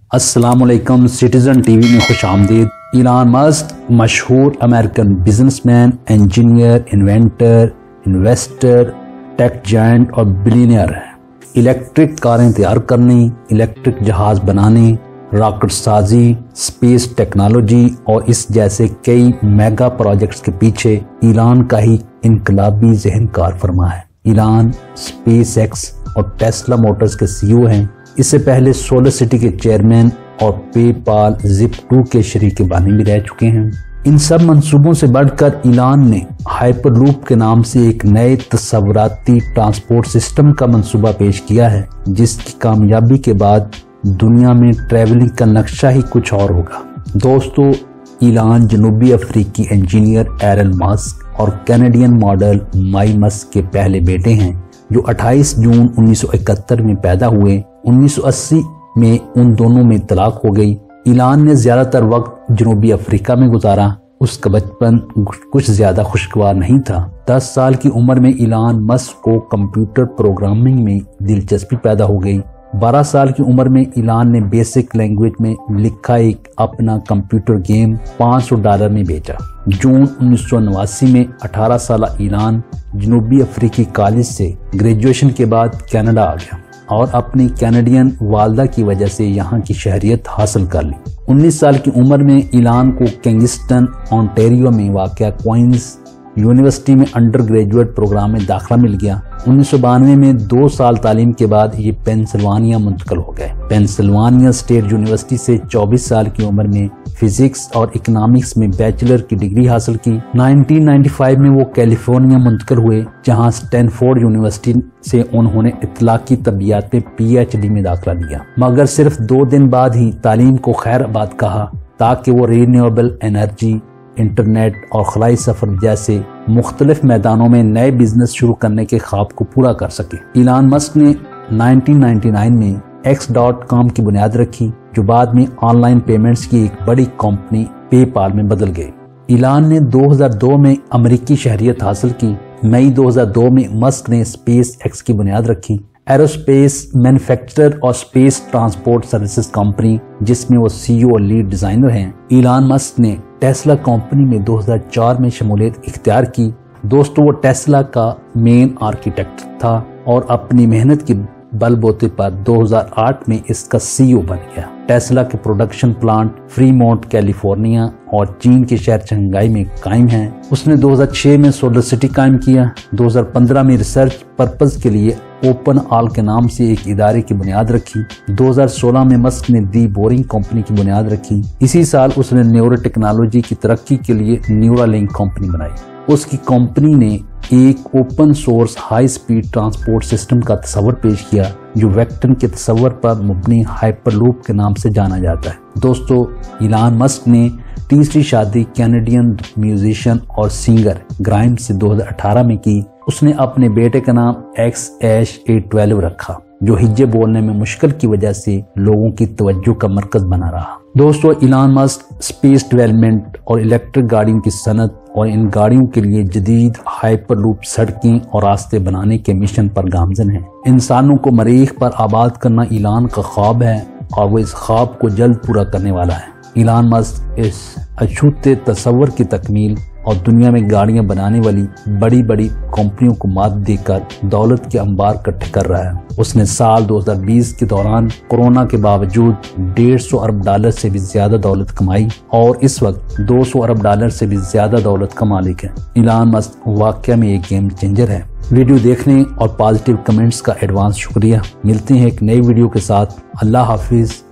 السلام علیکم، citizen T V میں خوش آمدید۔ ایلان مسک مشہور American businessman, engineer, inventor, investor, tech giant اور بلینئر ہے۔ الیکٹرک کاریں تیار کرنے، الیکٹرک جہاز بنانے، راکٹ سازی، اسپیس ٹیکنالوجی اور اس جیسے کئی میگا پروجیکٹس کے پیچھے ایلان کا ہی انقلابی ذہن کار فرما ہے۔ ایلان اسپیس ایکس اور ٹیسلا موٹرز کے سی او ہیں۔ اس سے پہلے سولر سٹی کے چیئرمین اور پے پال زپ2 کے شریک بانی بھی رہ چکے ہیں۔ ان سب منصوبوں سے بڑھ کر ایلان نے ہائپر لوپ کے نام سے ایک نئے تصوراتی ٹرانسپورٹ سسٹم کا منصوبہ پیش کیا ہے، جس کی کامیابی کے بعد دنیا میں ٹریولنگ کا نقشہ ہی کچھ اور ہوگا۔ دوستو، ایلان جنوبی افریقی انجینئر ایرن مسک اور کینیڈین ماڈل مائی مسک کے پہلے بیٹے ہیں، جو 28 جون 1971 میں پیدا ہوئے۔ 1980 میں ان دونوں میں طلاق ہو گئی۔ ایلان نے زیادہ تر وقت جنوبی افریقہ میں گزارا۔ اس کا بچپن کچھ زیادہ خوشگوار نہیں تھا۔ 10 سال کی عمر میں ایلان مسک کو کمپیوٹر پروگرامنگ میں دلچسپی پیدا ہو گئی۔ 12 سال کی عمر میں ایلان نے بیسک لینگویج میں لکھا ایک اپنا کمپیوٹر گیم $500 میں بیچا۔ جون 1989 میں 18 سالہ ایلان جنوبی افریقی کالج سے گریجویشن کے بعد کینیڈا آ گیا اور اپنی کینیڈین والدہ کی وجہ سے یہاں کی شہریت حاصل کر لی۔ 19 سال کی عمر میں ایلان کو کنگسٹن، اونٹیریو میں واقع کوئنز یونیورسٹی میں انڈر گریجویٹ پروگرام میں داخلہ مل گیا۔ 1992 میں 2 سال تعلیم کے بعد یہ پینسلوانیا منتقل ہو گئے۔ پینسلوانیا اسٹیٹ یونیورسٹی سے 24 سال کی عمر میں فزکس اور اکنامکس میں بیچلر کی ڈگری حاصل کی۔ 1995 میں وہ کیلیفورنیا منتقل ہوئے، جہاں اسٹینفورڈ یونیورسٹی سے انہوں نے اطلاقی طبیعیات میں PhD میں داخلہ لیا، مگر صرف 2 دن بعد ہی تعلیم کو خیر آباد کہا تاکہ وہ رینیویبل انرجی، انٹرنیٹ اور خلائی سفر جیسے مختلف میدانوں میں نئے بزنس شروع کرنے کے خواب کو پورا کر سکے۔ ایلان مسک نے 1999 میں X.com کی بنیاد رکھی، جو بعد میں آن لائن پیمنٹس کی ایک بڑی کمپنی پے پال میں بدل گئی۔ ایلان نے 2002 میں امریکی شہریت حاصل کی۔ مئی 2002 میں مسک نے اسپیس ایکس کی بنیاد رکھی، ایروسپیس مینوفیکچرر اور اسپیس ٹرانسپورٹ سروسز کمپنی، جس میں وہ CEO اور لیڈ ڈیزائنر ہیں۔ ایلان مسک نے ٹیسلا کمپنی میں 2004 میں شمولیت اختیار کی۔ دوستو، وہ ٹیسلا کا مین آرکیٹیکٹ تھا اور اپنی محنت کے بل بوتے پر 2008 میں اس کا CEO بن گیا۔ ٹیسلا کے پروڈکشن پلانٹ فریمونٹ کیلیفورنیا اور چین کے شہر شنگھائی میں قائم ہیں۔ اس نے 2006 میں سولر سٹی قائم کیا۔ 2015 میں ریسرچ پرپز کے لیے اوپن آل کے نام سے ایک ادارے کی بنیاد رکھی۔ 2016 میں مسک نے دی بورنگ کمپنی کی بنیاد رکھی۔ اسی سال اس نے نیورو ٹیکنالوجی کی ترقی کے لیے نیورالنک کمپنی بنائی۔ اس کی کمپنی نے ایک open source high speed transport system کا تصور پیش کیا، جو ویکٹن کے تصور پر مبنی ہائپر لوپ کے نام سے جانا جاتا ہے۔ دوستو، ایلان مسک نے تیسری شادی کینیڈین میوزیشین اور سنگر گرائم سے 2018 میں کی۔ اس نے اپنے بیٹے کا نام XH812 رکھا، جو ہجے بولنے میں مشکل کی وجہ سے لوگوں کی توجہ کا مرکز بنا رہا۔ دوستو، ایلان مسک اسپیس ڈیولپمنٹ اور الیکٹرک گاڑیوں کی صنعت اور ان گاڑیوں کے لیے جدید ہائپر لوپ سڑکیں اور راستے بنانے کے مشن پر گامزن ہیں۔ انسانوں کو مریخ پر آباد کرنا ایلان کا خواب ہے اور وہ اس خواب کو جلد پورا کرنے والا ہے۔ ایلان مسک اس اچھوتے تصور کی تکمیل اور دنیا میں گاڑیاں بنانے والی بڑی بڑی کمپنیوں کو مات دے کر دولت کے انبار اکٹھے کر رہا ہے۔ اس نے سال 2020 کے دوران کورونا کے باوجود $150 ارب سے بھی زیادہ دولت کمائی اور اس وقت $200 ارب سے بھی زیادہ دولت کا مالک ہے۔ ایلان مسک واقعہ میں ایک گیم چینجر ہے۔ ویڈیو دیکھنے اور پازیٹیو کمنٹس کا ایڈوانس شکریہ۔ ملتے ہیں ایک نئی ویڈیو کے ساتھ۔ اللہ حافظ۔